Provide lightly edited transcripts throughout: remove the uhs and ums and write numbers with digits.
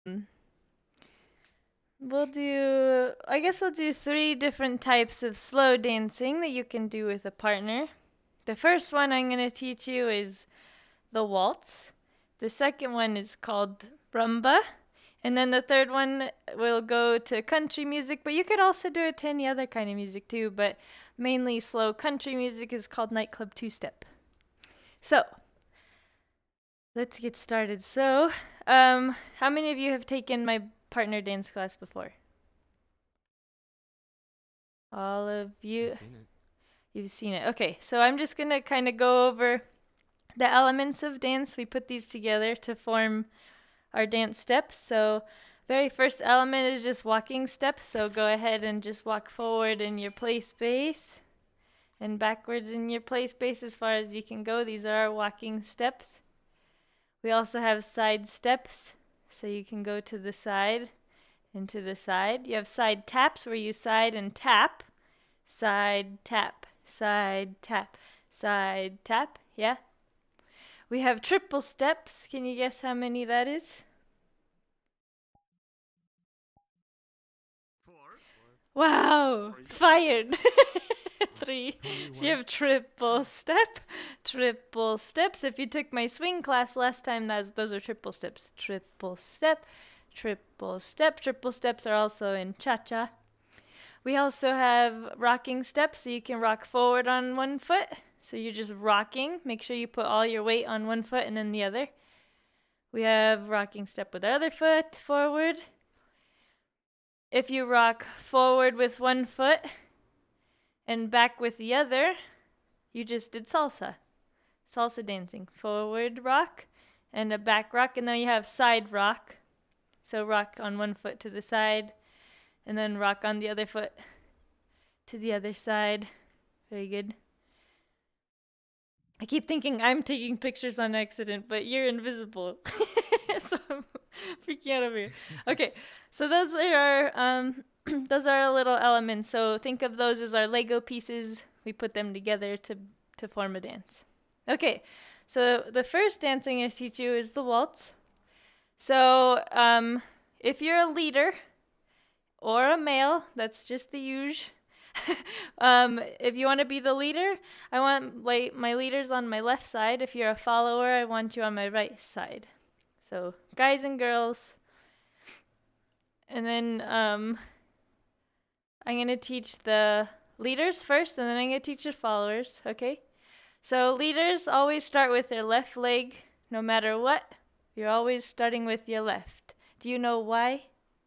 I guess we'll do 3 different types of slow dancing that you can do with a partner. The first one I'm going to teach you is the waltz. The second one is called rumba. And then the third one will go to country music, but you could also do it to any other kind of music too, but mainly slow country music is called nightclub two-step. So, let's get started. So, how many of you have taken my partner dance class before? All of you? You've seen it. Okay, so I'm just gonna kind of go over the elements of dance. We put these together to form our dance steps. So very first element is just walking steps. So go ahead and just walk forward in your play space and backwards in your play space as far as you can go. These are our walking steps. We also have side steps. So you can go to the side and to the side. You have side taps where you side and tap. Side tap, side tap, side tap. Yeah? We have triple steps. Can you guess how many that is? 4. Wow! Fired! 3. So you have triple step, triple steps. If you took my swing class last time, those are triple steps. Triple step, triple step. Triple steps are also in cha-cha. We also have rocking steps, so you can rock forward on one foot. So you're just rocking. Make sure you put all your weight on one foot and then the other. We have rocking step with the other foot forward. If you rock forward with one foot and back with the other, you just did salsa. Salsa dancing. Forward rock and a back rock, and then you have side rock. So rock on one foot to the side and then rock on the other foot to the other side. Very good. I keep thinking I'm taking pictures on accident, but you're invisible. So I'm freaking out over here. Okay, so those are our little elements. So think of those as our Lego pieces. We put them together to form a dance. Okay, so the first dance I'm going to teach you is the waltz. So if you're a leader or a male, that's just the usual. If you want to be the leader, I want my leaders on my left side. If you're a follower, I want you on my right side. So guys and girls. And then I'm going to teach the leaders first, and then I'm going to teach the followers, okay? So leaders always start with their left leg, no matter what. You're always starting with your left. Do you know why?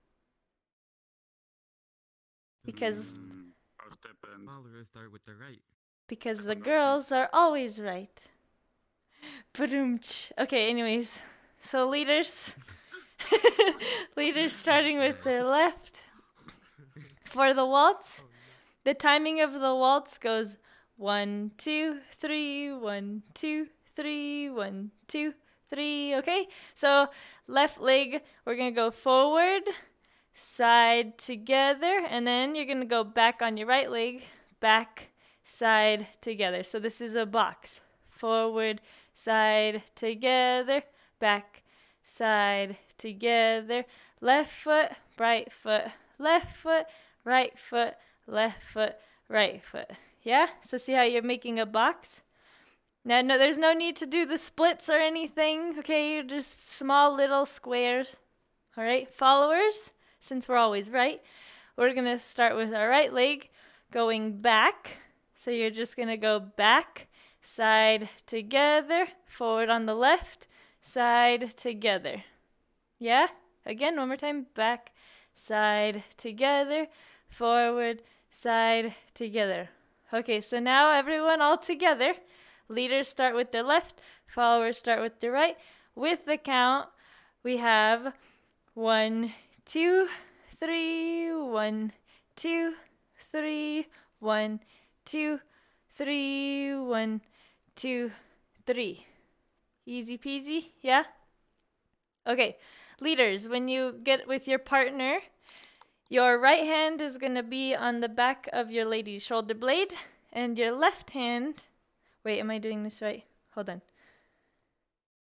Because Followers start with the right. Because the girls are always right. Ba-doom-tsh. Okay, anyways. So leaders leaders starting with their left. For the waltz, the timing of the waltz goes 1, 2, 3, 1, 2, 3, 1, 2, 3. Okay? So left leg, we're going to go forward, side together, and then you're going to go back on your right leg, back, side together. So this is a box. Forward, side together, back, side together, left foot, right foot, left foot, right foot, left foot, right foot. Yeah? So see how you're making a box? Now, no, there's no need to do the splits or anything, okay? You're just small little squares. All right? Followers, since we're always right, we're going to start with our right leg going back. So you're just going to go back, side together, forward on the left, side together. Yeah? Again, one more time. Back, side together, forward, side together. Okay, so now everyone all together. Leaders start with their left, followers start with their right. With the count, we have 1, 2, 3, 1, 2, 3, 1, 2, 3, 1, 2, 3. Easy peasy, yeah? Okay, leaders, when you get with your partner, your right hand is going to be on the back of your lady's shoulder blade, and your left hand, wait, am I doing this right? Hold on.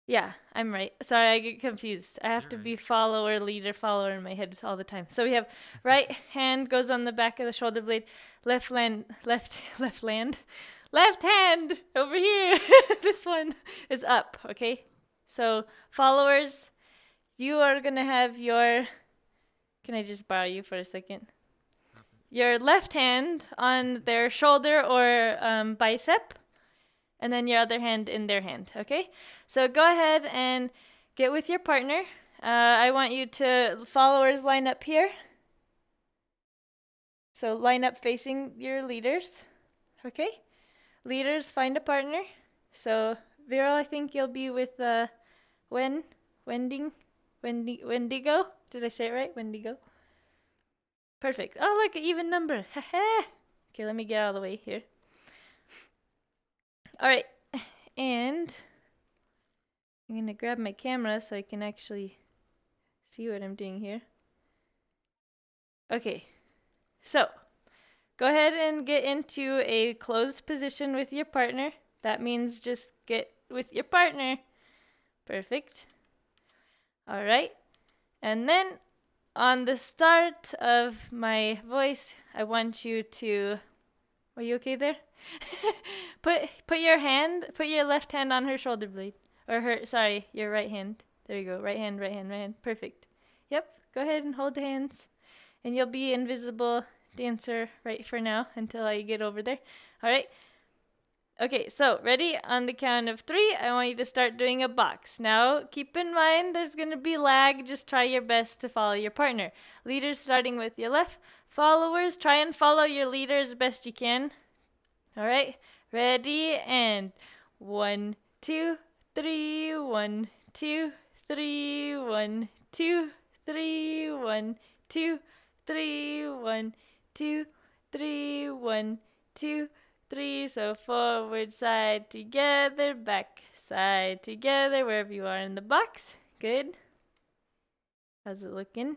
Yeah, I'm right. Sorry, I get confused. I have to You're be right. follower, leader, follower in my head all the time. So we have right hand goes on the back of the shoulder blade, left hand over here. This one is up, okay? So followers, you are gonna have your, can I just borrow you for a second? Your left hand on their shoulder or bicep, and then your other hand in their hand, okay? So go ahead and get with your partner. I want you to, followers, line up here. So line up facing your leaders, okay? Leaders, find a partner. So Viral, I think you'll be with Wendigo. Did I say it right? Wendigo. Perfect. Oh, look, an even number. Okay, let me get out of the way here. All right, and I'm gonna grab my camera so I can actually see what I'm doing here. Okay, so go ahead and get into a closed position with your partner. That means just get with your partner. Perfect. All right, and then on the start of my voice, I want you to, are you okay there? put your left hand on her shoulder blade. Or your right hand. There you go. Right hand, right hand, right hand. Perfect. Yep. Go ahead and hold the hands. And you'll be invisible dancer right for now until I get over there. All right. Okay, so ready? On the count of 3, I want you to start doing a box. Now, keep in mind there's going to be lag. Just try your best to follow your partner. Leaders starting with your left. Followers, try and follow your leader as best you can. All right, ready? And 1, 2, 3, 1, 2, 3, 1, 2, 3, 1, 2, 3, 1, 2, 3, 1, 2, 3. So forward, side, together, back, side, together, wherever you are in the box. Good. How's it looking?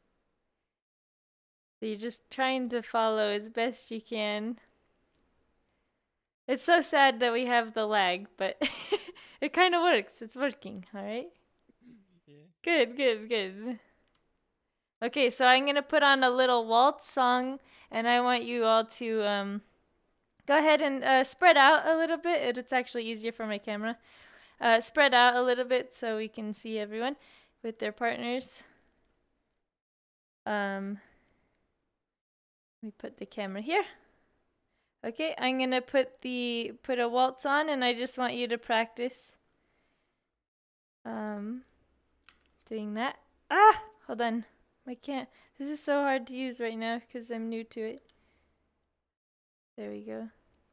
So you're just trying to follow as best you can. It's so sad that we have the lag, but it kind of works. It's working, all right? Yeah. Good, good, good. Okay, so I'm going to put on a little waltz song, and I want you all to go ahead and spread out a little bit. It's actually easier for my camera. Spread out a little bit so we can see everyone with their partners. Let me put the camera here. Okay, I'm gonna put a waltz on, and I just want you to practice doing that. Ah, hold on, I can't. This is so hard to use right now because I'm new to it. There we go.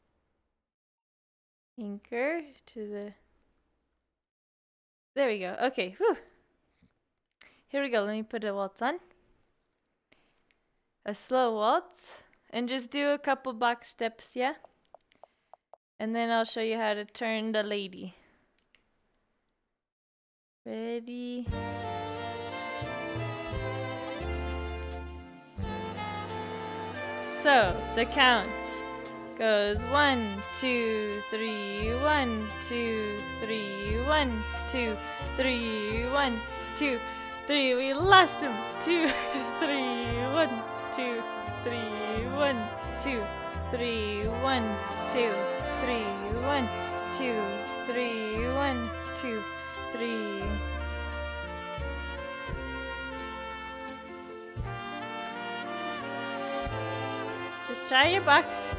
Anchor to the. There we go. Okay, whew. Here we go. Let me put a waltz on. A slow waltz. And just do a couple box steps, yeah? And then I'll show you how to turn the lady. Ready? So, the count goes 1, 2, 3, 1, 2, 3, 1, 2, 3, 1, 2, 3. We lost him. 2, 3, 1, 2, 3, 1, 2, 3, 1, 2, 3, 1, 2, 3, 1, 2, 3. Just try your box.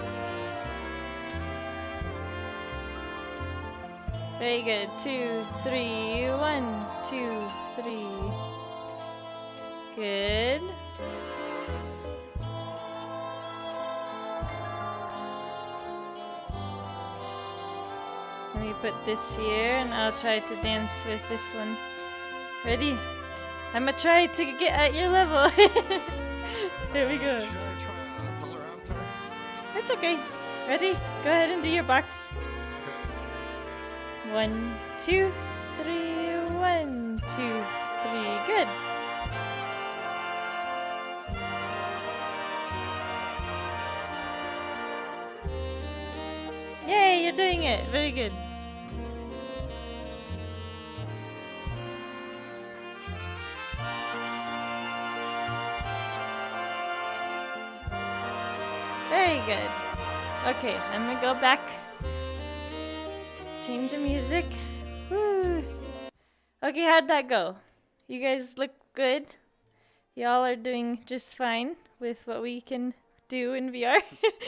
Very good. 2, 3, 1, 2, 3. Good. Let me put this here, and I'll try to dance with this one. Ready? I'm gonna try to get at your level. Here we go. It's okay. Ready? Go ahead and do your box. 1, 2, 3, 1, 2, 3. Good. Yay, you're doing it. Very good. Very good. Okay, I'm gonna go back. Change the music. Woo. Okay, how'd that go? You guys look good? Y'all are doing just fine with what we can do in VR.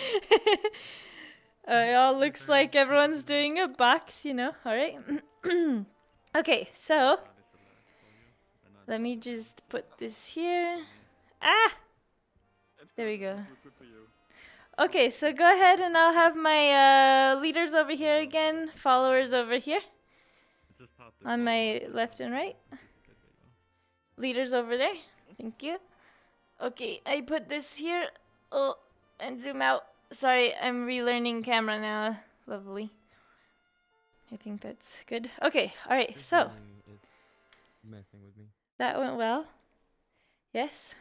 It all looks like everyone's doing a box, you know, alright? Okay, so let me just put this here. Ah! There we go. Okay, so go ahead and I'll have my leaders over here again, followers over here. On my left and right. Leaders over there. Thank you. Okay, I put this here. Oh, and zoom out. Sorry, I'm relearning camera now. Lovely. I think that's good. Okay, alright, so. Messing with me. That went well. Yes?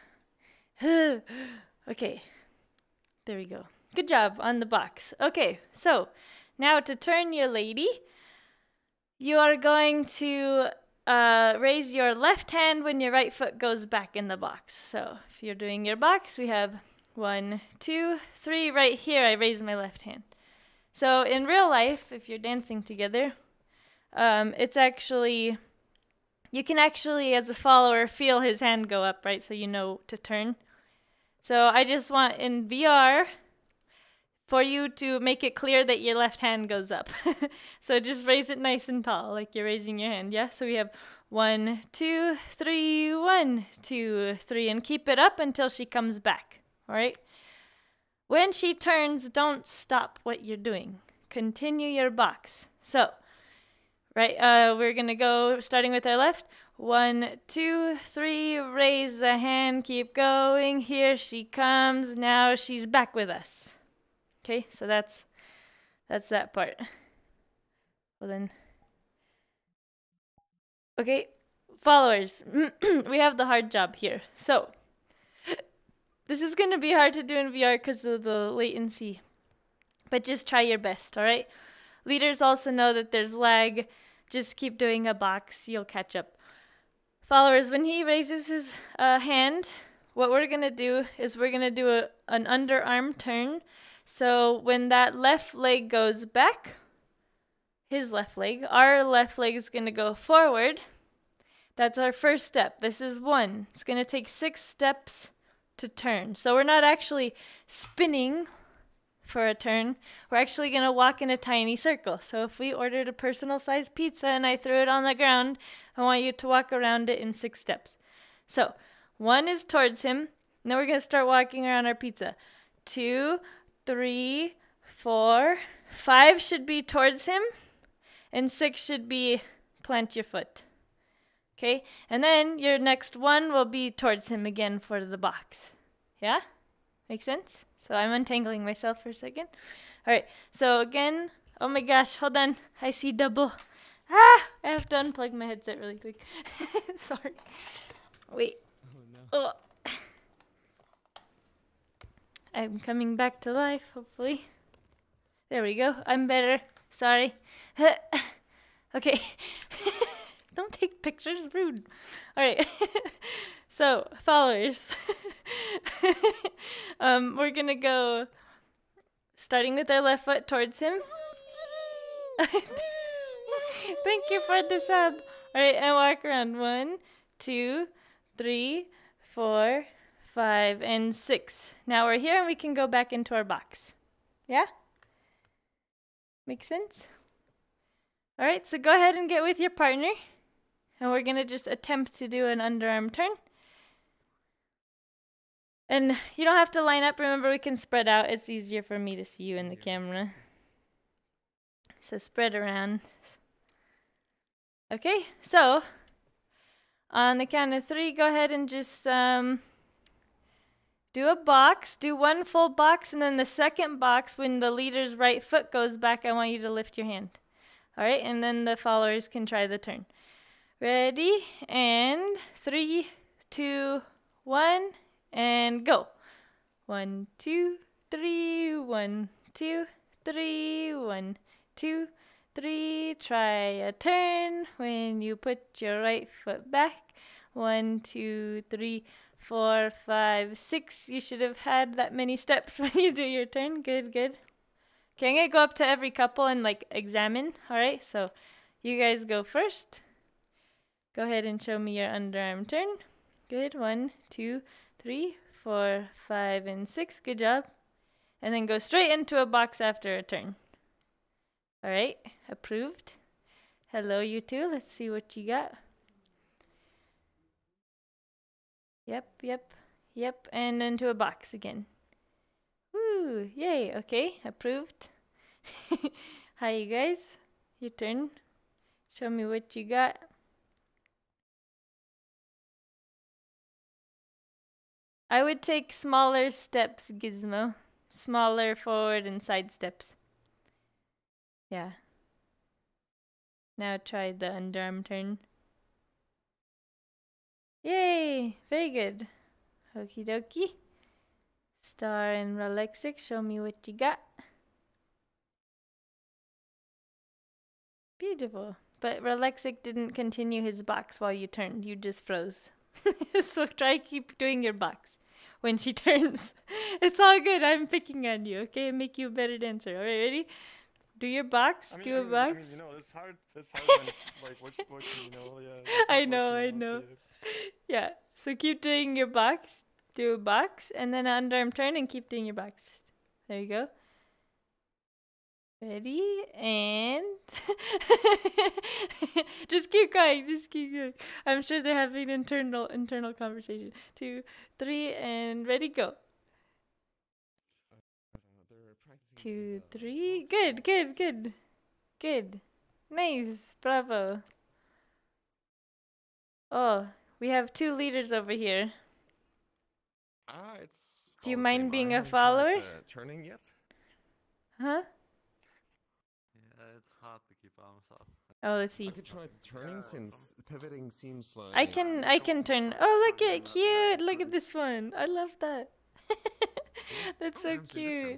Okay. There we go. Good job on the box. Okay, so now to turn your lady, you are going to raise your left hand when your right foot goes back in the box. So if you're doing your box, we have 1, 2, 3. Right here, I raise my left hand. So in real life, if you're dancing together, it's actually, you can actually, as a follower, feel his hand go up, right? So you know to turn. So I just want in VR for you to make it clear that your left hand goes up. So just raise it nice and tall, like you're raising your hand, yeah? So we have 1, 2, 3, 1, 2, 3, and keep it up until she comes back, all right? When she turns, don't stop what you're doing. Continue your box. So, right, we're gonna go starting with our left. 1, 2, 3, raise the hand, keep going. Here she comes. Now she's back with us. Okay, so that's that part. Well then, okay, followers, we have the hard job here. So this is gonna be hard to do in VR because of the latency, but just try your best, all right? Leaders also know that there's lag. Just keep doing a box, you'll catch up. Followers, when he raises his hand, what we're gonna do is we're gonna do an underarm turn. So when that left leg goes back, his left leg, our left leg is going to go forward. That's our first step. This is 1. It's going to take 6 steps to turn. So we're not actually spinning for a turn. We're actually going to walk in a tiny circle. So if we ordered a personal sized pizza and I threw it on the ground, I want you to walk around it in 6 steps. So 1 is towards him. Now we're going to start walking around our pizza. 2, 3, 4, 5 should be towards him, and 6 should be plant your foot. Okay, and then your next 1 will be towards him again for the box. Yeah? Make sense? So I'm untangling myself for a second. All right, so again, oh my gosh, hold on. I see double. Ah, I have to unplug my headset really quick. Sorry. Wait. Oh no. Oh. I'm coming back to life, hopefully. There we go. I'm better. Sorry. Okay. Don't take pictures. Rude. All right. So, followers. We're going to go starting with our left foot towards him. Thank you for the sub. All right, and walk around. 1, 2, 3, 4, 5, and 6. Now we're here and we can go back into our box. Yeah? Make sense? All right, so go ahead and get with your partner. And we're going to just attempt to do an underarm turn. And you don't have to line up. Remember, we can spread out. It's easier for me to see you in the camera. So spread around. Okay, so on the count of 3, go ahead and just do a box. Do 1 full box, and then the second box, when the leader's right foot goes back, I want you to lift your hand. All right, and then the followers can try the turn. Ready, and 3, 2, 1, and go. 1, 2, 3, 1, 2, 3, 1, 2, 3. Try a turn when you put your right foot back. 1, 2, 3, 4, 5, 6. You should have had that many steps when you do your turn. Good, good. Okay, I'm going to go up to every couple and like examine. All right, so you guys go first. Go ahead and show me your underarm turn. Good. 1, 2, 3, 4, 5, and 6. Good job. And then go straight into a box after a turn. All right, approved. Hello, you two. Let's see what you got. Yep, yep, yep. And into a box again. Woo, yay. Okay, approved. Hi, you guys. Your turn. Show me what you got. I would take smaller steps, Gizmo. Smaller forward and side steps. Yeah. Now try the underarm turn. Yay! Very good. Okie dokie. Star and Rolexic, show me what you got. Beautiful. But Rolexic didn't continue his box while you turned. You just froze. So try keep doing your box when she turns. It's all good. I'm picking on you, okay? Make you a better dancer. All right, ready? Do your box. Do a box. You know, it's hard. It's hard when, like, what you know, yeah. I know. Yeah. So keep doing your box. Do a box, and then underarm turn, and keep doing your box. There you go. Ready, and just keep going. Just keep going. I'm sure they're having internal conversation. 2, 3, and ready, go. 2, 3. Good. Nice. Bravo. Oh, we have 2 leaders over here. It's. Do you mind being a follower? Turning yet? Huh? Yeah, it's hard to keep arms up. Oh, let's see. I could try the turning since pivoting seems like. I can turn. Oh, look at cute. Look at this one. I love that. That's so cute.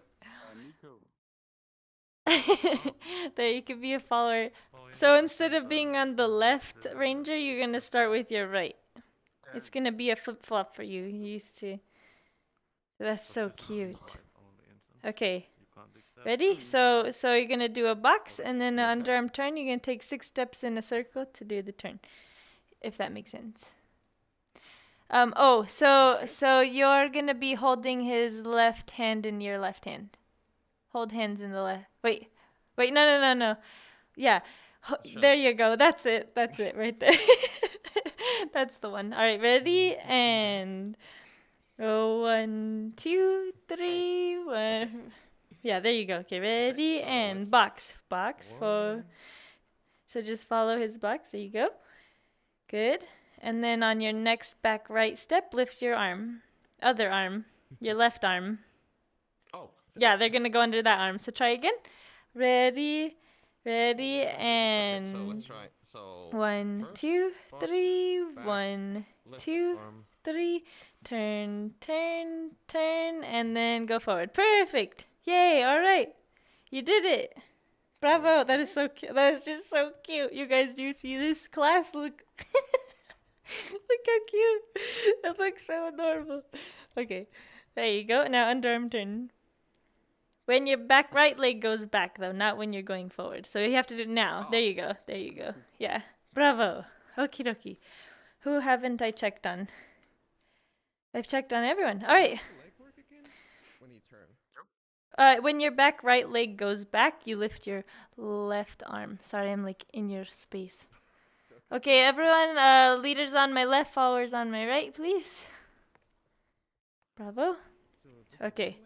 There, you could be a follower. So instead of being on the left, Ranger, you're gonna start with your right. It's gonna be a flip-flop for you. You used to. That's so cute. Okay. Ready? So you're gonna do a box and then an underarm turn. You're gonna take 6 steps in a circle to do the turn, if that makes sense. So you're gonna be holding his left hand in your left hand. Hold hands in the left. Wait, no. Yeah, sure. There you go. That's it right there. That's the one. All right, ready? And 1, 2, 3, 1. Yeah, there you go. Okay, ready? And box. So just follow his box. There you go. Good. And then on your next back right step, lift your arm. Other arm. Your left arm. Oh. Yeah, they're going to go under that arm. So try again. Ready, and... Okay, so let's try. So 1, 2, 3, 1, 2, 3. Turn, and then go forward. Perfect. Yay, all right. You did it. Bravo. That is so cute. That is just so cute. You guys, do you see this class? Look. Look how cute. It looks so adorable. Okay. There you go. Now underarm turn. When your back right leg goes back, though, not when you're going forward. So you have to do it now. Oh. There you go. Yeah. Bravo. Okie dokie. Who haven't I checked on? I've checked on everyone. All right. When you turn. When your back right leg goes back, you lift your left arm. Sorry, I'm like in your space. Okay, everyone, leaders on my left, followers on my right, please. Bravo. Okay.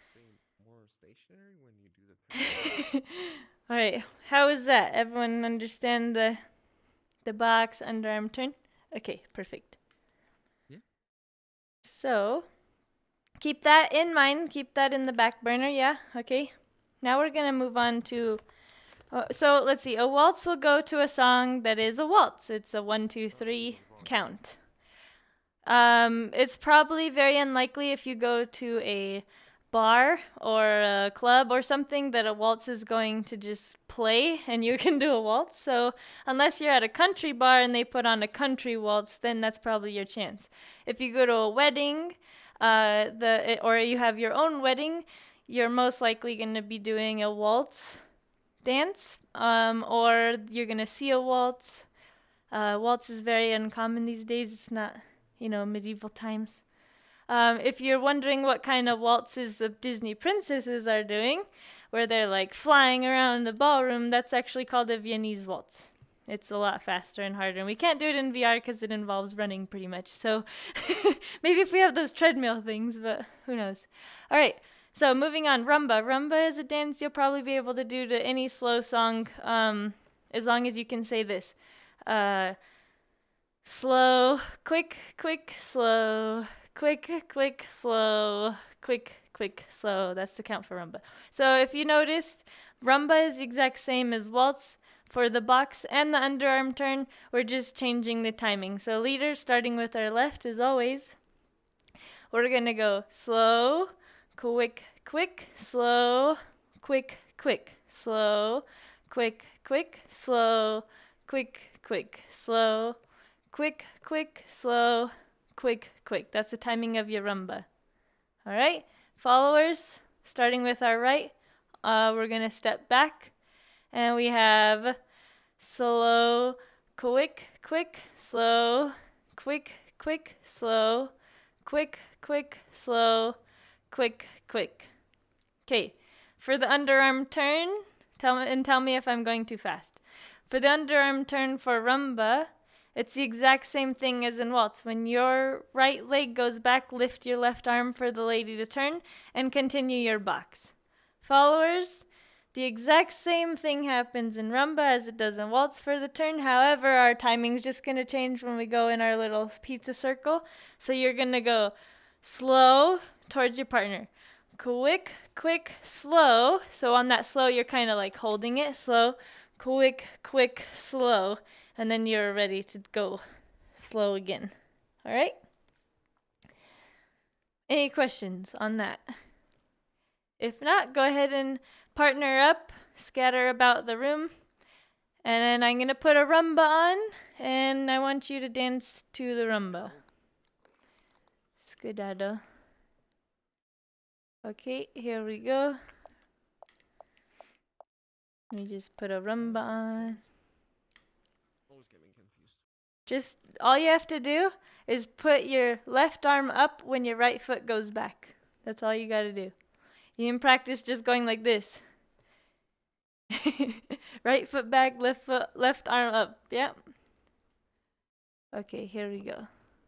All right. How is that? Everyone understand the box underarm turn? Okay, perfect. Yeah. So, keep that in mind. Keep that in the back burner. Yeah. Okay. Now we're gonna move on to. So let's see. A waltz will go to a song that is a waltz. It's a 1, 2, 3 count. It's probably very unlikely if you go to a bar or a club or something that a waltz is going to just play and you can do a waltz. So unless you're at a country bar and they put on a country waltz, then that's probably your chance. If you go to a wedding or you have your own wedding, you're most likely going to be doing a waltz dance, or you're going to see a waltz. Waltz is very uncommon these days. It's not, medieval times. If you're wondering what kind of waltzes the Disney princesses are doing, where they're like flying around the ballroom, that's actually called a Viennese waltz. It's a lot faster and harder. And we can't do it in VR because it involves running pretty much. So maybe if we have those treadmill things, but who knows. All right. So moving on, rumba. Rumba is a dance you'll probably be able to do to any slow song, as long as you can say this. Slow, quick, quick, slow, quick, quick, slow, quick, quick, slow. That's the count for rumba. So if you noticed, rumba is the exact same as waltz. For the box and the underarm turn, we're just changing the timing. So leaders, starting with our left as always. We're going to go slow, quick, quick, slow, quick, quick, slow, quick, quick, slow, quick, quick, slow, quick, quick, slow, quick, quick. That's the timing of your rumba. All right, followers, starting with our right, we're going to step back, and we have slow, quick, quick, slow, quick, quick, slow, quick, quick, slow, quick, quick. Okay, for the underarm turn, tell me if I'm going too fast. For the underarm turn for rumba, it's the exact same thing as in waltz. When your right leg goes back, lift your left arm for the lady to turn and continue your box. Followers, the exact same thing happens in rumba as it does in waltz for the turn. However, our timing's just going to change when we go in our little pizza circle. So you're going to go slow towards your partner. Quick, quick, slow. So on that slow, you're kind of like holding it. Slow, quick, quick, slow. And then you're ready to go slow again. All right? Any questions on that? If not, go ahead and partner up, scatter about the room. And then I'm going to put a rumba on, and I want you to dance to the rumba. Skedaddle. Okay, here we go. Let me just put a rumba on. Always getting confused. Just all you have to do is put your left arm up when your right foot goes back. That's all you got to do. You can practice just going like this. Right foot back, left arm up. Yep. Okay, here we go.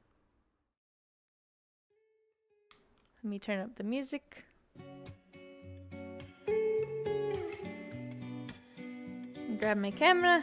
Let me turn up the music. Grab my camera.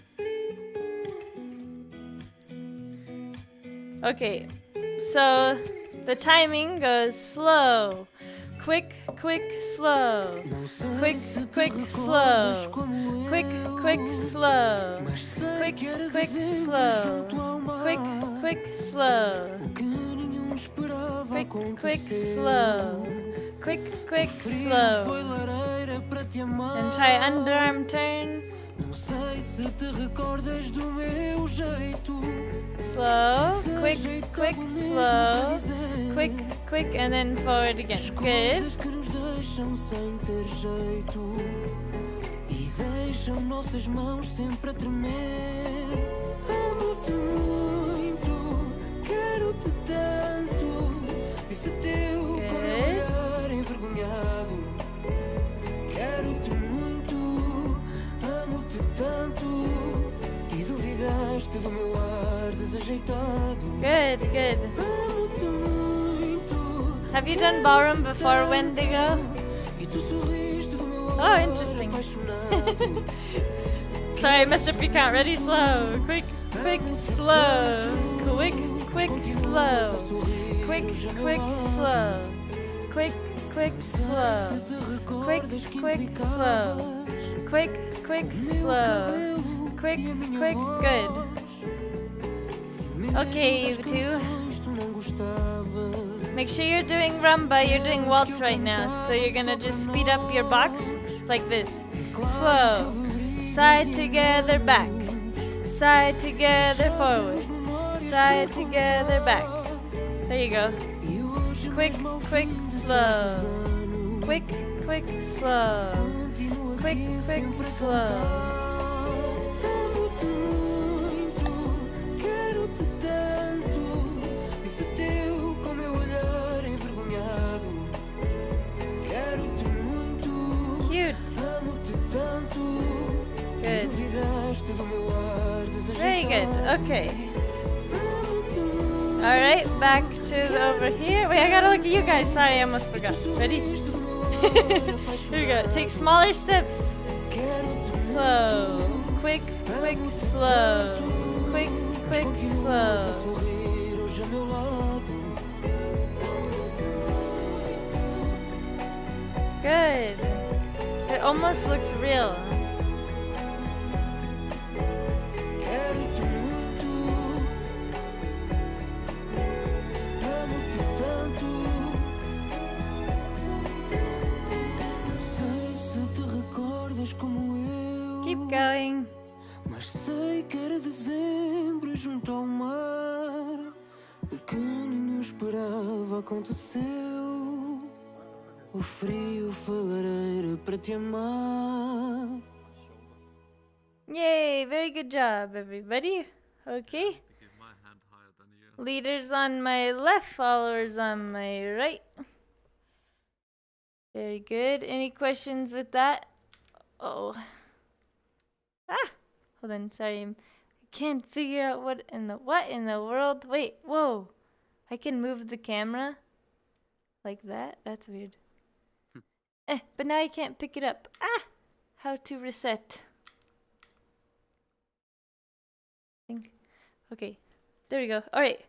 Okay, so the timing goes slow, quick, quick, slow, quick, quick, slow, quick, quick, slow, quick, quick, slow, quick, quick, slow, quick, quick, slow, quick, quick, slow, and try underarm turn. Slow, quick, quick, slow, quick, quick, and then forward again. Good. Good, good. Have you done ballroom before, Wendigo? Oh, interesting. Sorry, I messed up your count. Ready, slow. Quick, quick, slow. Quick, quick, slow. Quick, quick, slow. Quick, quick, slow. Quick, quick, slow. Quick, quick, slow. Quick, quick, good. Okay, you two. Make sure you're doing rumba, you're doing waltz right now. So you're gonna just speed up your box like this. Slow. Side together, back. Side together, forward. Side together, back. There you go. Quick, quick, slow. Quick, quick, slow. Quick, quick, slow. Good. Very good. Okay. Alright, back to over here. Wait, I gotta look at you guys. Sorry, I almost forgot. Ready? Here we go. Take smaller steps. Slow. Quick, quick, slow. Quick, quick, slow. Good. It almost looks real. Keep going. Mas sei que era dezembro junto ao mar. O que nem esperava aconteceu. O frio foi lareira para te amar. Yay, very good job, everybody. Okay. Keep my hand higher than you. Leaders on my left, followers on my right. Very good. Any questions with that? Oh. Ah! Hold on, sorry. I can't figure out what in the world. Wait, whoa. I can move the camera like that? That's weird. But now I can't pick it up. Ah! How to reset. Okay. There we go. Alright.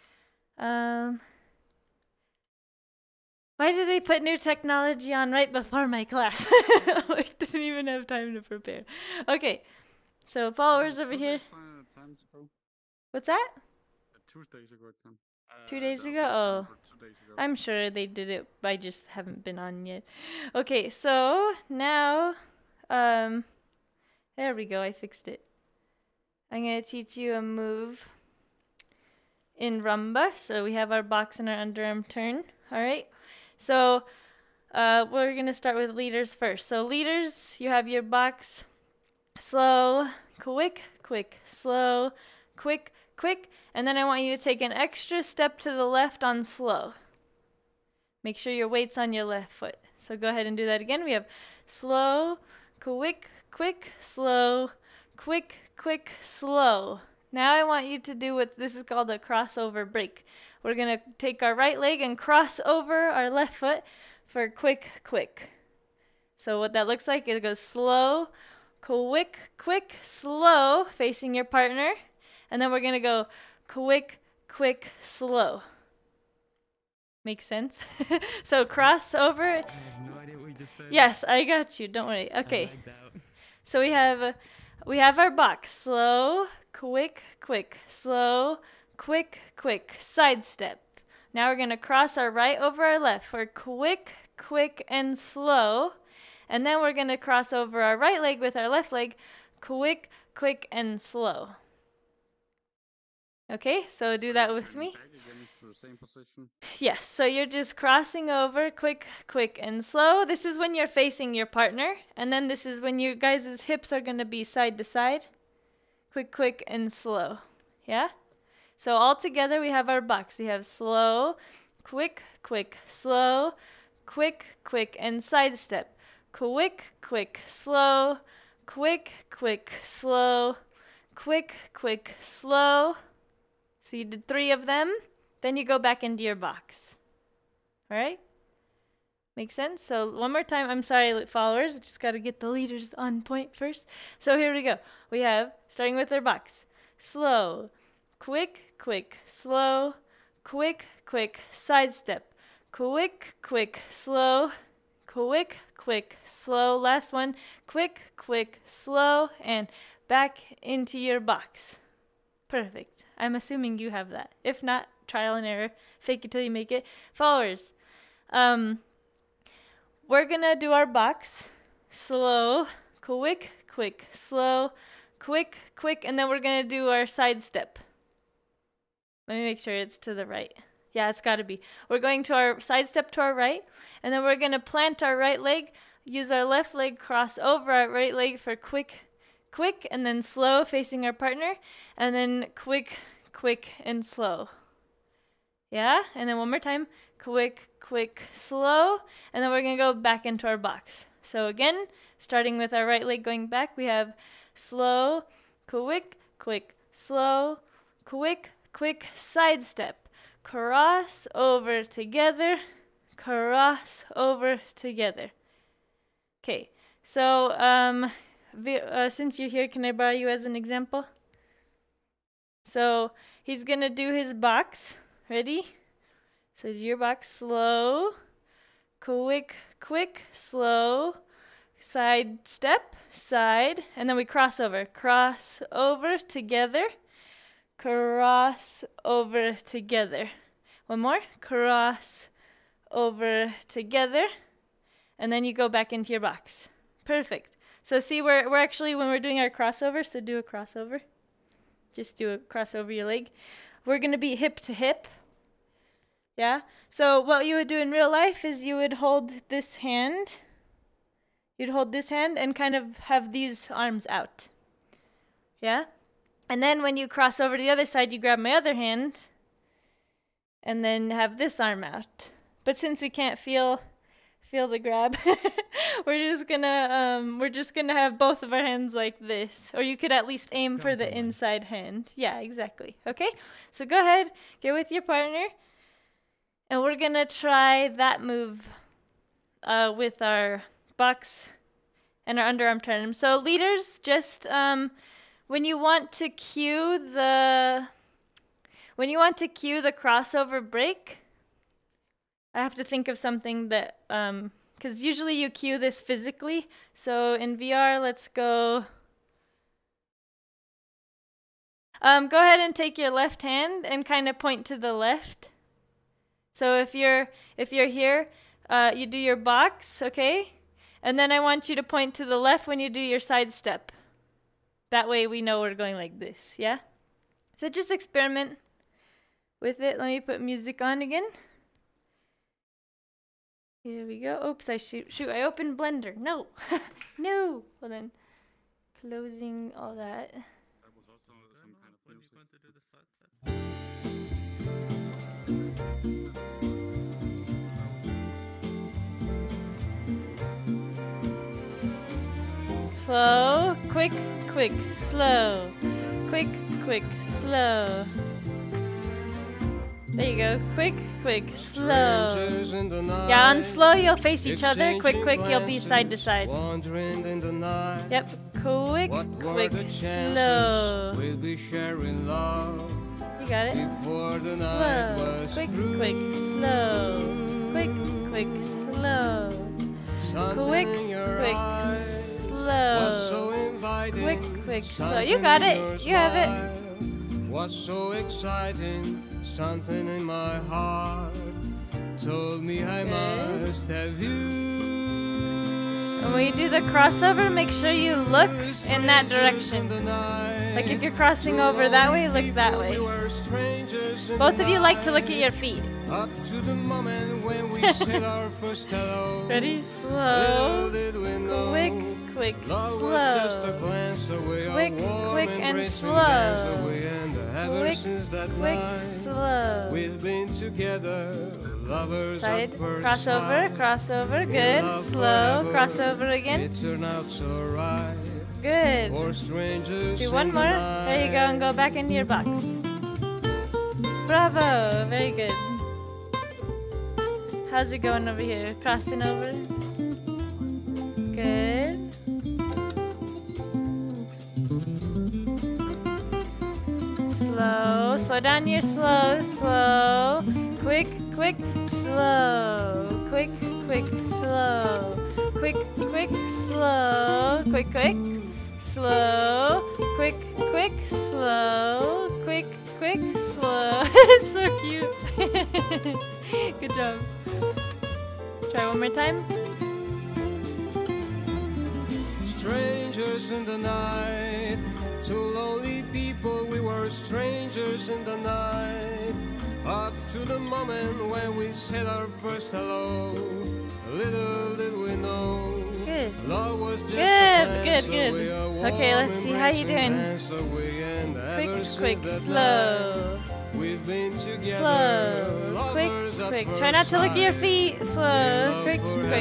Why did they put new technology on right before my class? I didn't even have time to prepare. Okay, so followers over here. What's that? 2 days ago, Tim. 2 days ago? Oh, I'm sure they did it. I just haven't been on yet. Okay, so now, there we go. I fixed it. I'm gonna teach you a move in rumba. So we have our box and our underarm turn. All right. So we're going to start with leaders first. So leaders, you have your box, slow, quick, quick, slow, quick, quick. And then I want you to take an extra step to the left on slow. Make sure your weight's on your left foot. So go ahead and do that again. We have slow, quick, quick, slow, quick, quick, slow. Now I want you to do what this is called a crossover break. We're going to take our right leg and cross over our left foot for quick, quick. So what that looks like, it goes slow, quick, quick, slow, facing your partner. And then we're going to go quick, quick, slow. Makes sense? So cross over. I have no idea what you just said. Yes, I got you. Don't worry. Okay. So we have our box. Slow, quick, quick, slow, quick, quick, side step. Now we're going to cross our right over our left for quick, quick, and slow. And then we're going to cross over our right leg with our left leg, quick, quick, and slow. Okay, so do that with me. Yes, so you're just crossing over quick, quick, and slow. This is when you're facing your partner. And then this is when you guys' hips are going to be side to side. Quick, quick, and slow. Yeah? So all together we have our box. We have slow, quick, quick, slow, quick, quick, and side step. Quick, quick, slow, quick, quick, slow, quick, quick, slow. So you did 3 of them. Then you go back into your box. All right? Make sense? So one more time. I'm sorry, followers. Just got to get the leaders on point first. So here we go. We have, starting with our box, slow, quick, quick, slow, quick, quick, side step, quick, quick, slow, quick, quick, slow. Last one, quick, quick, slow, and back into your box. Perfect. I'm assuming you have that. If not, trial and error. Fake it till you make it. Followers. We're gonna do our box. Slow, quick, quick, slow, quick, quick, and then we're gonna do our side step. Let me make sure it's to the right. Yeah, it's gotta be. We're going to our side step to our right, and then we're gonna plant our right leg, use our left leg, cross over our right leg for quick, quick, and then slow facing our partner, and then quick, quick, and slow. Yeah, and then one more time, quick, quick, slow, and then we're gonna go back into our box. So again, starting with our right leg going back, we have slow, quick, quick, slow, quick, quick, side step, cross over together, cross over together. Okay, so since you're here, can I borrow you as an example? So he's gonna do his box. Ready? So do your box. Slow, quick, quick, slow, side step, side, and then we cross over together, cross over together. One more, cross over together, and then you go back into your box. Perfect. So see, we're actually, when we're doing our crossover, so do a crossover. Just do a cross over your leg. We're going to be hip to hip. Yeah? So what you would do in real life is you would hold this hand. You'd hold this hand and kind of have these arms out. Yeah? And then when you cross over to the other side, you grab my other hand and then have this arm out. But since we can't feel the grab, we're just gonna have both of our hands like this. Or you could at least aim for the inside hand. Yeah, exactly. Okay? So go ahead, get with your partner, and we're gonna try that move with our box and our underarm turn. So leaders, just when you want to cue the crossover break, I have to think of something that, because usually you cue this physically. So in VR, let's go. Go ahead and take your left hand and kind of point to the left. So if you're here, you do your box, okay? And then I want you to point to the left when you do your side step. That way we know we're going like this, yeah? So just experiment with it. Let me put music on again. Here we go. Oops, I opened Blender. No. No. Hold on. Closing all that. That was also some kind of music. Slow, quick, quick, slow. Quick, quick, slow. There you go. Quick, quick, slow. Yeah, on slow you'll face each other. Quick, quick, you'll be side to side. Yep. Quick, quick, slow. You got it. Slow. Quick, quick, slow. Quick, quick, slow. Quick, quick, slow. Quick, quick, slow. You got it. You have it. What's so exciting? Something in my heart told me I must have you. And when you do the crossover, make sure you look in that direction. Like if you're crossing over that way, look that way. Both of you like to look at your feet. Up to the moment when we said our first hello. Ready? Slow. Quick, quick, slow. Quick, quick, and slow. Quick, quick, slow. We've been together, lovers. Side, crossover, crossover, good. Slow, crossover again. It turned out so right. Good. For strangers. Do one more. There you go, and go back into your box. Bravo, very good. How's it going over here? Crossing over? Good. Slow. Slow down your slow. Slow. Quick, quick, slow. Quick, quick, slow. Quick, quick, slow. Quick, quick, slow. Quick, quick, slow. Quick, quick, slow. So cute. Good job. Try one more time. Strangers in the night, two lonely people, we were strangers in the night. Up to the moment when we said our first hello, little did we know. Good. Love was just Good. Okay, let's see how you doing. Quick, slow. We've been together, Slow. Quick. Try not to look at your feet. Slow. Quick.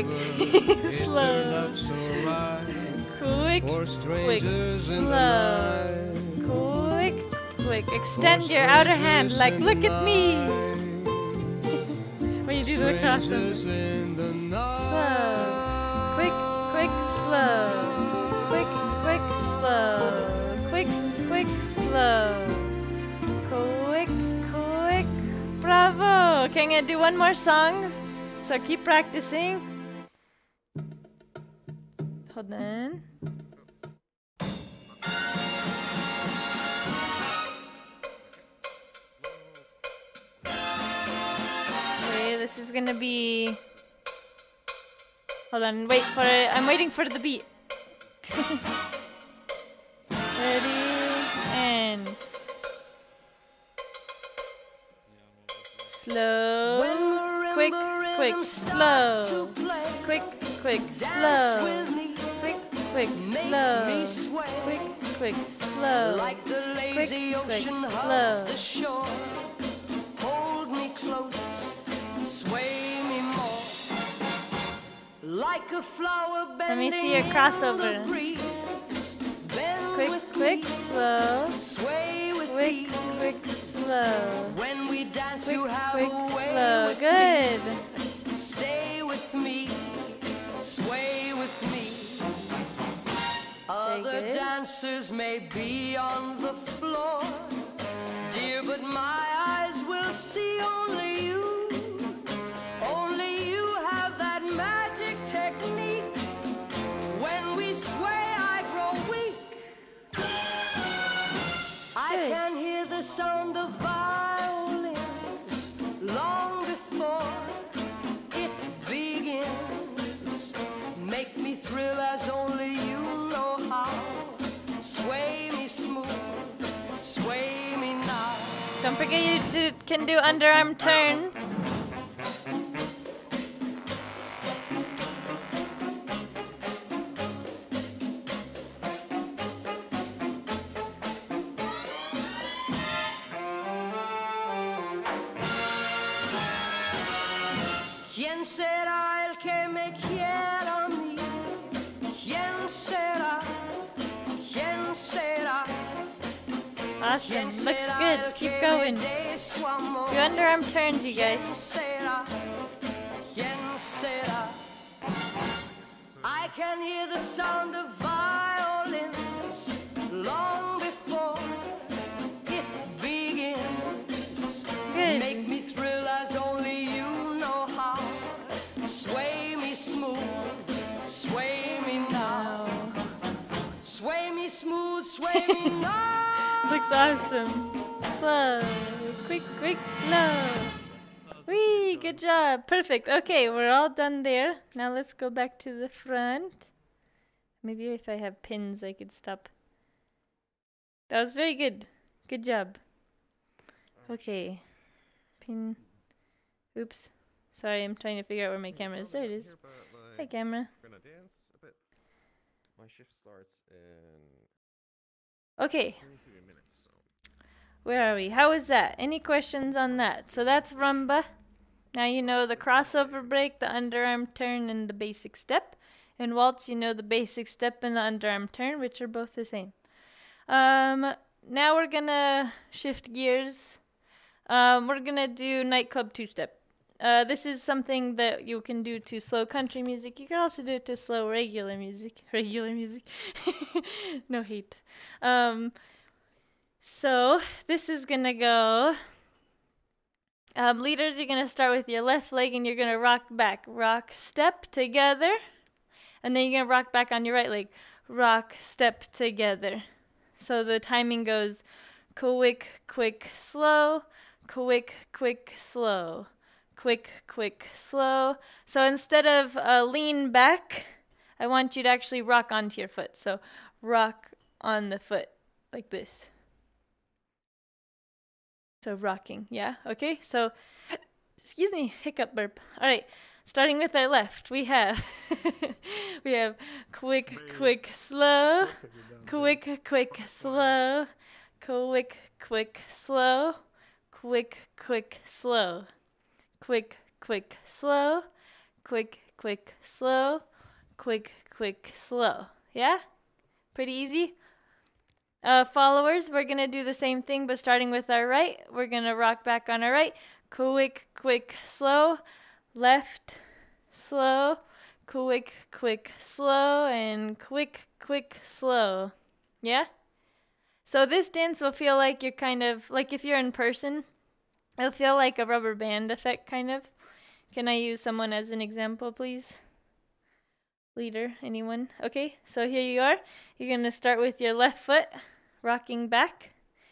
Slow. Quick. Slow. Quick. Extend your outer hand like, look at me. When you do the crossover. Slow. Quick, slow. Quick, slow. Quick, slow. Quick. Bravo. Okay, I'm gonna do one more song. So keep practicing. Hold on. Okay, this is gonna be. Hold on, wait for it. I'm waiting for the beat. Ready and slow. Quick, slow. Quick, slow. Quick, slow. Quick, slow. Like the lazy ocean hugs the shore. Hold me close, sway me more. Like a flower bending. Let me see your crossover. Quick, slow. Sway with Quick, slow. when we dance, you have Quick, a way slow. with Good. me. Stay with me, sway with me. Other good. dancers may be on the floor, dear, but my eyes will see only you. Only you have that magic technique. When we sway, I grow weak. I can hear the sound of violins long before it begins. Make me thrill as only you know how. Sway me smooth, sway me now. Don't forget you can do underarm turn. ¿Quién será el que me quiera a mí? ¿Quién será? ¿Quién será? Awesome. Looks good. Keep going. Do underarm turns, you guys. ¿Quién será? I can hear the sound of violins long before it begins. Good. Make me thrill as only you know how. Sway me smooth, sway me now. Sway me smooth, sway me now. Looks awesome. Slow. Quick, slow. Whee, good job. Perfect. Okay, we're all done there. Now let's go back to the front. Maybe if I have pins, I could stop. That was very good. Good job. Okay. Pin. Oops. Sorry, I'm trying to figure out where my camera is. There it is. Hi, camera. Gonna dance a bit. My shift starts in Okay. 23 minutes, so. Where are we? How is that? Any questions on that? So that's rumba. Now you know the crossover break, the underarm turn, and the basic step. In waltz, you know the basic step and the underarm turn, which are both the same. Now we're gonna shift gears. We're gonna do nightclub two-step. This is something that you can do to slow country music. You can also do it to slow regular music. No hate. So this is gonna go. Leaders, you're gonna start with your left leg and you're gonna rock back. Rock, step together. And then you're gonna rock back on your right leg. Rock, step together. So the timing goes quick, quick, slow, quick, quick, slow, quick, quick, slow. So instead of lean back, I want you to actually rock onto your foot. So rock on the foot like this. So rocking, yeah, okay. So, excuse me, hiccup burp. All right, starting with our left, we have we have quick, quick, slow, quick, quick, slow, quick, quick, slow, quick, quick, slow, quick, quick, slow, quick, quick, slow, quick, quick, slow. Yeah? Pretty easy? Followers, we're going to do the same thing, but starting with our right, we're going to rock back on our right. Quick, quick, slow, left, slow, quick, quick, slow, and quick, quick, slow. Yeah? So this dance will feel like you're kind of, like if you're in person, it'll feel like a rubber band effect, kind of. Can I use someone as an example, please? Leader, anyone? Okay, so here you are. You're going to start with your left foot, rocking back.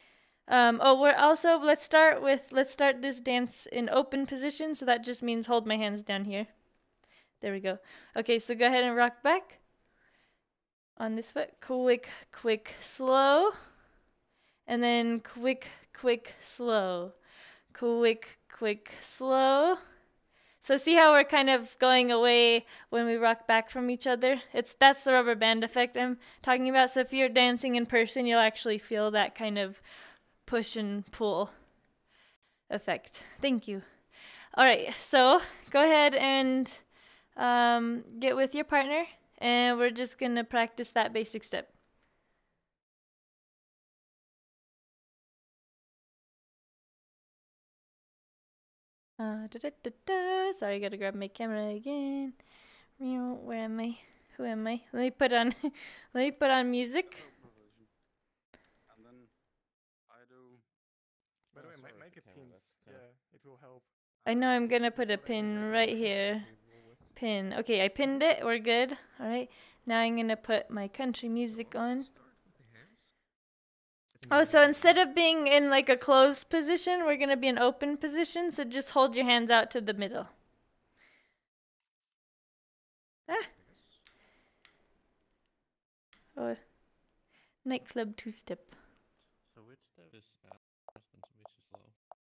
Let's start this dance in open position, so that just means hold my hands down here. There we go. Okay, so go ahead and rock back on this foot. Quick, quick, slow. And then quick, quick, slow. Quick, quick, slow. So see how we're kind of going away when we rock back from each other? That's the rubber band effect I'm talking about. So if you're dancing in person, you'll actually feel that kind of push and pull effect. Thank you. All right, so go ahead and get with your partner, and we're just going to practice that basic step. Sorry, I gotta grab my camera again. Where am I? Who am I? Let me put on music. And then I do. By the way, make it pins. Yeah, it will help. I know I'm gonna put a pin right here. Pin. Okay, I pinned it. We're good. All right. Now I'm gonna put my country music on. Oh, so instead of being in like a closed position, we're going to be in open position. So just hold your hands out to the middle. Ah. Oh. Nightclub two-step. So which step is fast and which is slow?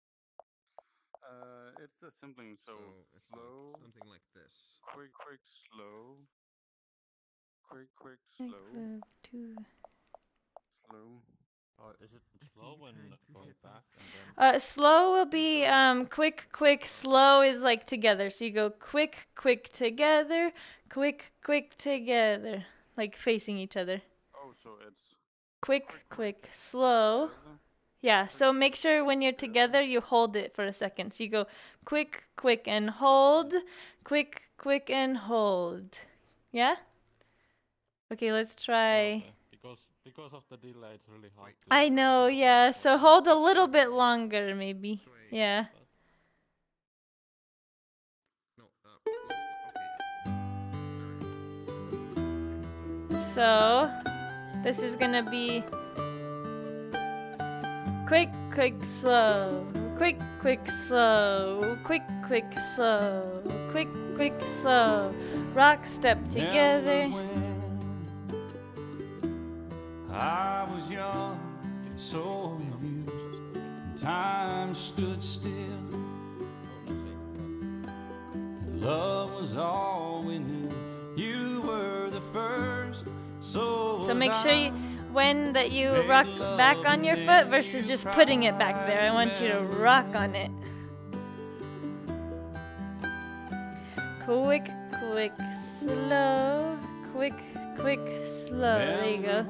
It's the something so it's slow. like something like this. Quick, quick, slow. Quick, quick, slow. Nightclub two. Slow. Or is it slow when going back and then? Slow will be quick, quick, slow is like together. So you go quick, quick together, quick, quick together, like facing each other. Oh, so it's Quick, quick, slow. Yeah, so make sure when you're together you hold it for a second. So you go quick, quick, and hold, quick, quick, and hold. Yeah? Okay, let's try. Because of the delay, it's really hard. I know, yeah. So hold a little bit longer, maybe. Yeah. So, this is gonna be quick, quick, slow. Quick, quick, slow. Quick, quick, slow. Quick, quick, slow. Rock step together. I was young and so amused, and time stood still. And love was all we knew. You were the first, so make sure you, when that you rock back on your foot versus just putting it back there. I want you to rock on it. Quick, quick, slow. Quick, quick, slow. There you go.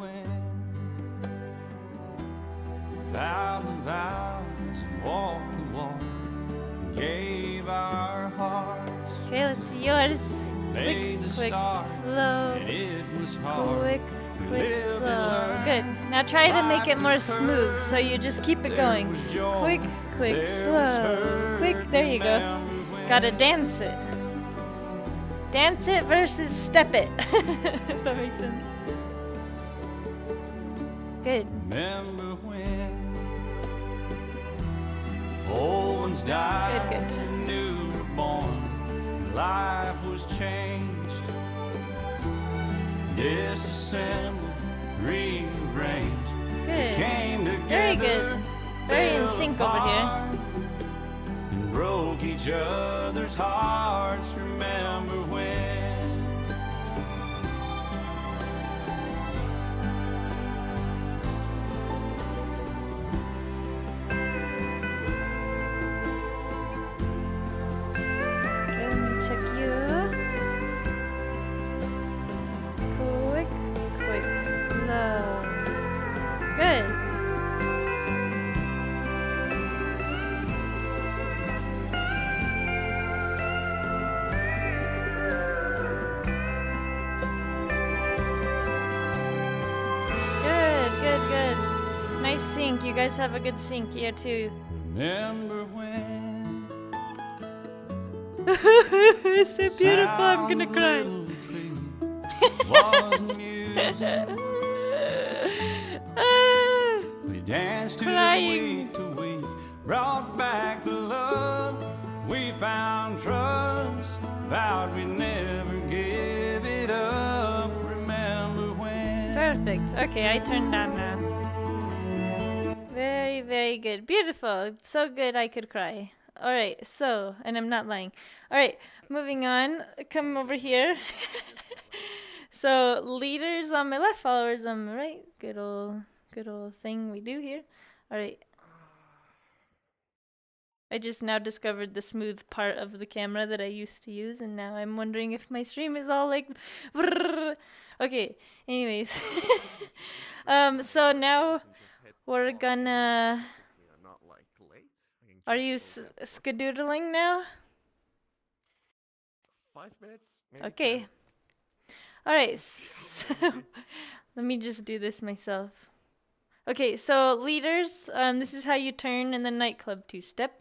Vowed the vows and walked the walk, and gave our hearts. Okay, let's see yours. Made Quick, the quick, start, slow. and it was hard. Quick, We quick, lived and slow. learned. Good. Now try to make it more Life smooth, so you just keep it There going. was joy, Quick, quick, there was slow. hurt, Quick, there you go. remember when Gotta dance it. Dance it versus step it. If that makes sense. Good. Remember when Old ones died, Good, good. and new were born, and life was changed. Disassembled, rearranged, Good. came together. Very good. Very in fell sync over here. apart, and broke each other's hearts. Remember when? Okay, let me check you. Quick, quick, slow. Good. Good, good, good. Nice sync. You guys have a good sync here too. Remember when? It's so beautiful. I'm gonna cry. Was music. Ah, We danced to Crying. week to week, brought back the love. We found trust, vowed we'd never give it up. Remember when? Perfect. Okay, I turned down now. Very, very good. Beautiful. So good I could cry. Alright, so, and I'm not lying. Alright, moving on. Come over here. So, leaders on my left, followers on my right. Good old thing we do here. Alright. I just now discovered the smooth part of the camera that I used to use, and now I'm wondering if my stream is all like... Okay, anyways. So now we're gonna... Are you skadoodling now? 5 minutes? Maybe Okay. 10. Alright, so let me just do this myself. Okay, so leaders, this is how you turn in the nightclub two-step.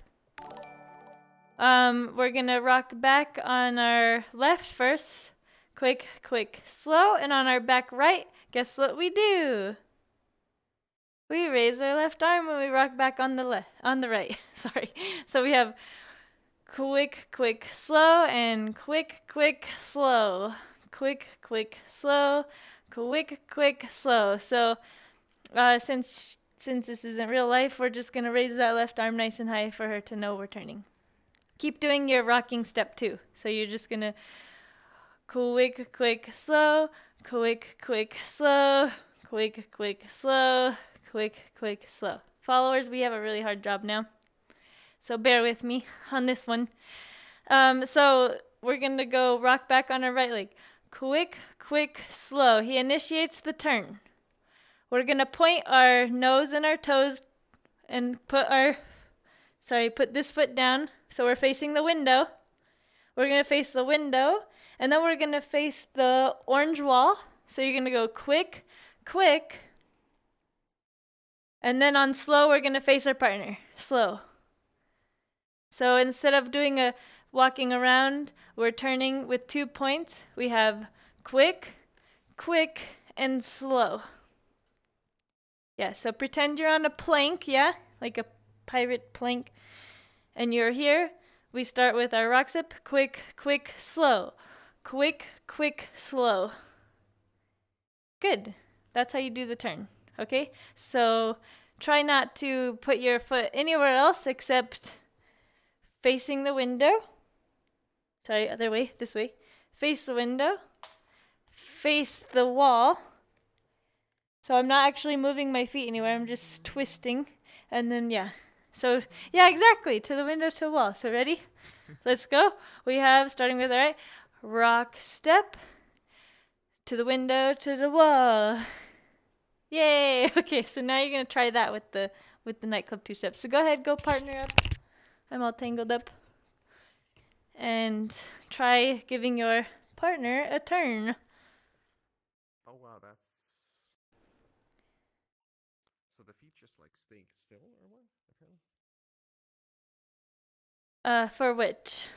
We're gonna rock back on our left first. Quick, quick, slow. And on our back right, guess what we do? We raise our left arm when we rock back on the right. Sorry. So we have quick, quick, slow, and quick, quick, slow. Quick, quick, slow. Quick, quick, slow. So since this isn't real life, we're just gonna raise that left arm nice and high for her to know we're turning. Keep doing your rocking step too. So you're just gonna quick, quick, slow. Quick, quick, slow. Quick, quick, slow. Quick, quick, slow. Followers, we have a really hard job now, so bear with me on this one. So we're gonna go rock back on our right leg. Quick, quick, slow. He initiates the turn. We're gonna point our nose and our toes and put this foot down so we're facing the window. We're gonna face the window, and then we're gonna face the orange wall. So you're gonna go quick, quick. And then on slow, we're going to face our partner. Slow. So instead of doing a walking around, we're turning with 2 points. We have quick, quick, and slow. Yeah, so pretend you're on a plank, yeah? Like a pirate plank. And you're here. We start with our rock step. Quick, quick, slow. Quick, quick, slow. Good. That's how you do the turn. Okay, so try not to put your foot anywhere else except facing the window. Sorry, other way, this way. Face the window. Face the wall. So I'm not actually moving my feet anywhere, I'm just twisting. And then, yeah. So, yeah, exactly, to the window, to the wall. So ready? Let's go. We have, starting with our right, rock step, to the window, to the wall. Yay! Okay, so now you're gonna try that with the nightclub two steps. So go ahead, go partner up. I'm all tangled up. And try giving your partner a turn. Oh wow, that's... So the feet just like stay still or what? Apparently. For which?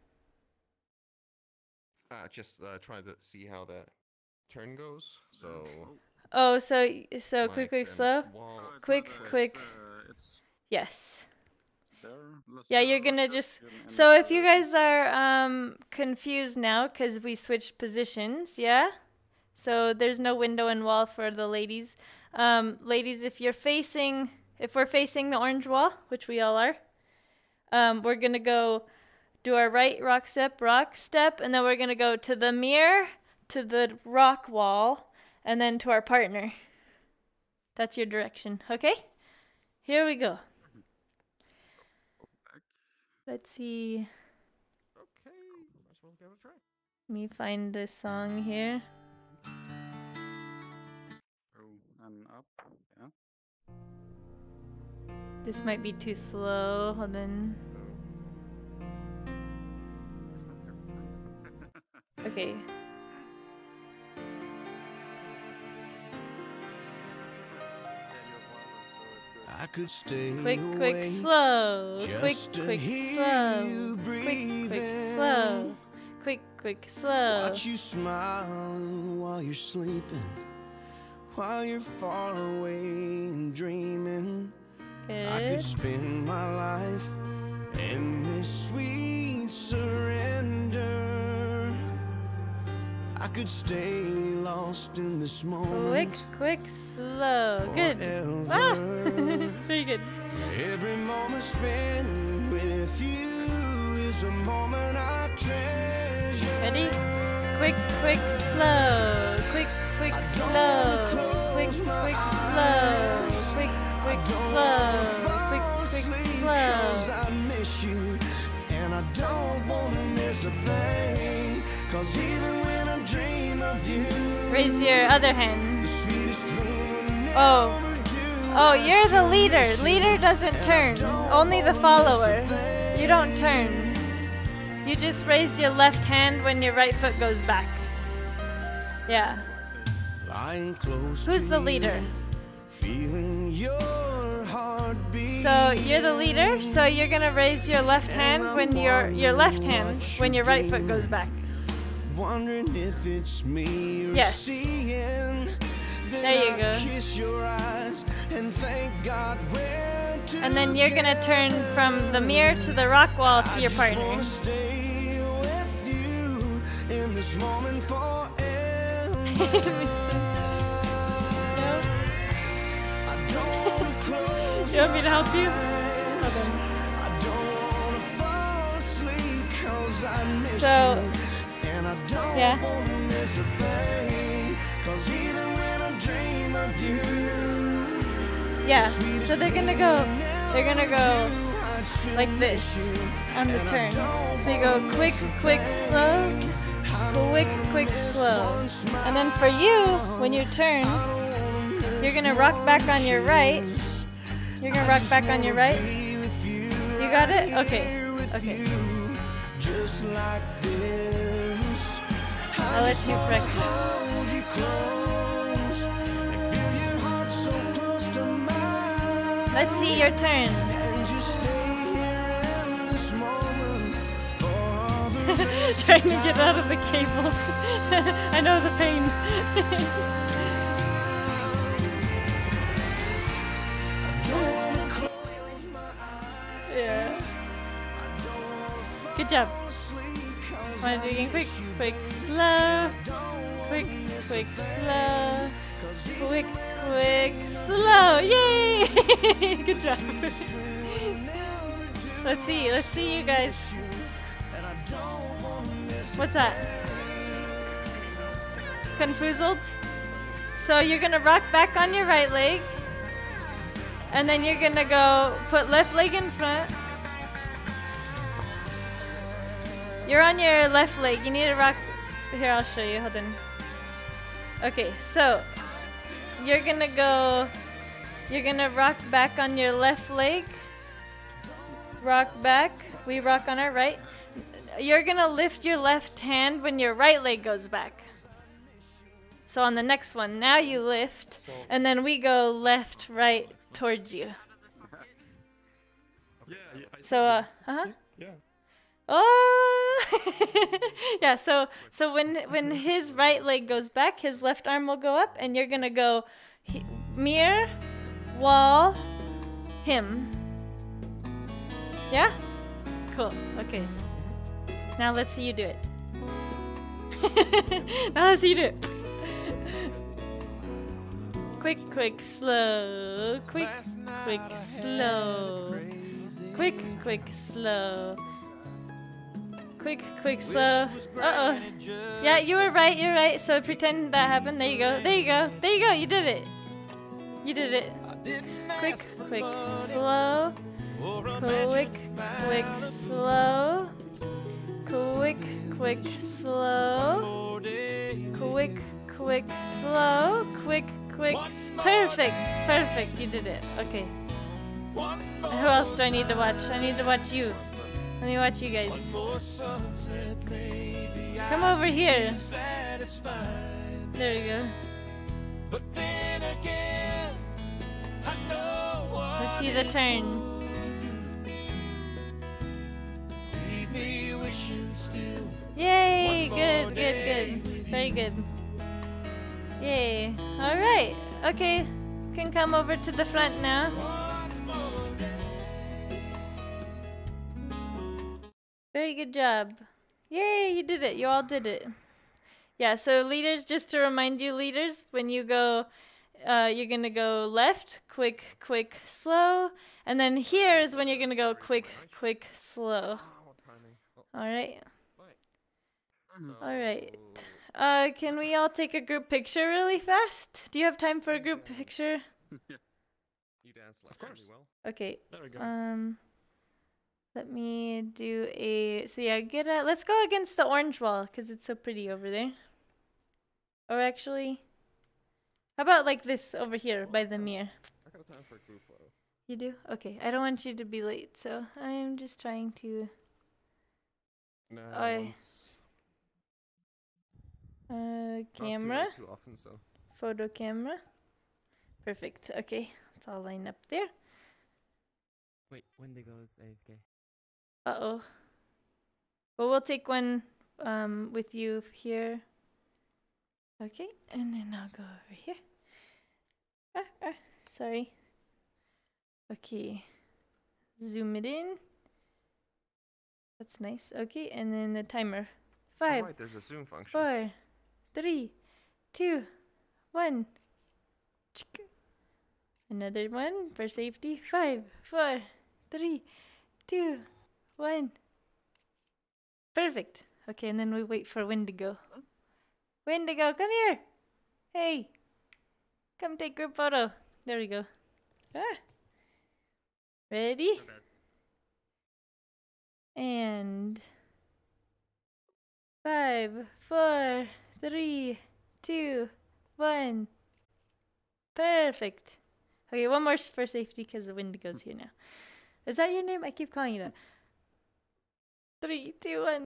Just trying to see how that turn goes. So... Oh, so like, quick, quick, slow? wall- Quick, quick. Yes. Yeah, you're gonna just... So if you guys are confused now because we switched positions, yeah? So there's no window and wall for the ladies. Ladies, if we're facing the orange wall, which we all are, we're gonna go do our right rock step, and then we're gonna go to the mirror, to the rock wall, and then to our partner. That's your direction, okay? Here we go. Let's see. Okay, might as well give it a try. Let me find this song here. And up, yeah. This might be too slow. Hold on. Okay. I could stay Quick, slow. Quick, slow. Quick, slow. Quick, slow. Watch you smile while you're sleeping, while you're far away and dreaming. Good. I could spend my life in this sweet surrender. I could stay lost in this moment. Quick, slow. Good. Ah! Very good. Every moment spent with you is a moment I treasure. Ready? Quick, slow. Quick, slow. Quick, slow. Quick, slow. Quick, slow. I miss you, and I don't want to miss a thing. 'Cause even when I dream of you, raise your other hand. the sweetest dream will Oh. never do. Oh, you're the leader. Leader doesn't turn. Only the follower. You don't turn. You just raised your left hand when your right foot goes back. Yeah. Lying close Who's to the you, leader? feeling your heartbeat. So you're the leader. So you're gonna raise your left hand when your left hand when your right foot goes back. Wondering if it's me you're Yes. seeing. There you go. Kiss your eyes and thank God we're And then you're gonna turn from the mirror to the rock wall to your partner. I just wanna stay with you in this moment forever. No? I don't wanna close You want me to help you? my eyes. Hold on. I don't wanna fall asleep 'cause I miss So, you. And I don't yeah. wanna miss a thing. 'Cause even when I dream of you, Yeah. So they're gonna go like this on the turn. So you go quick, slow, quick, slow. And then for you, when you turn, you're gonna rock back on your right. You're gonna rock back on your right. You got it? Okay. Okay. just like this. I'll let you frick. Hold you close and feel your heart so close to mine. Let's see your turn. And just stay here in this moment for all the rest Trying to get out of the cables. I know the pain. don't wanna close my eyes. Yeah. I don't wanna fall Good job. asleep 'cause Want to do again? Quick, slow. Quick, slow. Quick, slow. Yay! Good job. Let's see you guys. What's that? Confused? So you're gonna rock back on your right leg. And then you're gonna go put left leg in front. You're on your left leg. You need to rock. Here, I'll show you. Hold on. Okay, so you're gonna rock back on your left leg. Rock back. We rock on our right. You're gonna lift your left hand when your right leg goes back. So on the next one, now you lift, and then we go left, right towards you. Yeah, So, huh? yeah. Oh, yeah. So when his right leg goes back, his left arm will go up, and you're gonna go mirror, wall, him. Yeah? Cool. Okay. Now let's see you do it. Now let's see you do it. Quick, quick, slow. Quick, quick, slow. Quick, quick, slow. Quick, quick, slow. Uh-oh. Yeah, you were right, you're right. So pretend that happened. There you go. There you go. There you go. You did it. You did it. Quick, quick, slow. Quick, quick, slow. Quick, quick, slow. Quick, quick, slow. Quick, quick. Perfect. Perfect. You did it. Okay. Who else do I need to watch? I need to watch you. Let me watch you guys. Come over here. There we go. Let's see the turn. Yay! Good, good, good. Very good. Yay. Alright. Okay. Can come over to the front now. Very good job. Yay, you did it. You all did it. Yeah, so leaders, just to remind you, leaders, when you go, you're going to go left, quick, quick, slow. And then here is when you're going to go quick, quick, slow. All right. All right. Can we all take a group picture really fast? Do you have time for a group picture? You dance left. Of course. Well. Okay. There we go. Let me do a, so yeah, let's go against the orange wall because it's so pretty over there. Or actually, how about like this over here by the mirror? I got time for a group photo. You do? Okay, I don't want you to be late, so I'm just trying to. Camera. Too often, so. Photo camera. Perfect. Okay, it's all lined up there. Wait, Wendigo's AFK. Uh-oh. Well, we'll take one with you here. Okay, and then I'll go over here. Sorry. Okay. Zoom it in. That's nice. Okay, and then the timer. 5, Right, there's a zoom function. 4, 3, 2, 1. Another one for safety. 5, 4, 3, 2, 1. Perfect. Okay, and then we wait for Wendigo. Wendigo, come here. Hey. Come take group photo. There we go. Ready? And 5, 4, 3, 2, 1. Perfect. Okay, one more for safety because the Wendigo's here now. Is that your name? I keep calling you that. 3, 2, 1.